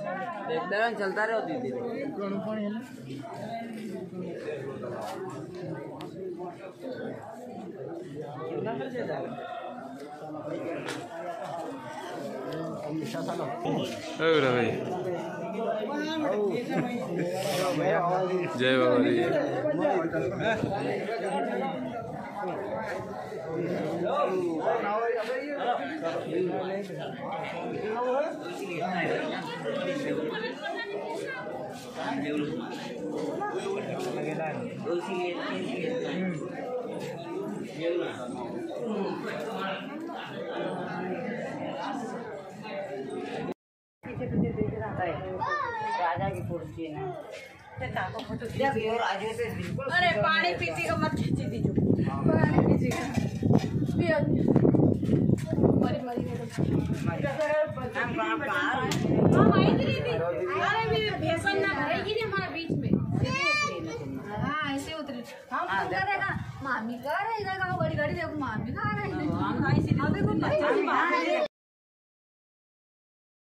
देखते चलता रहे होती थी जय बाबा जी। राजा की कुर्सी है अरे पानी पीती का मत खींची दीजिए पानी पीती का मरी मरी अरे भेसन ना भरेगी नहीं हमारे बीच में। हाँ ऐसे उतरे हम करेगा मामी का रहेगा बड़ी गाड़ी देखो मामी का रहेगा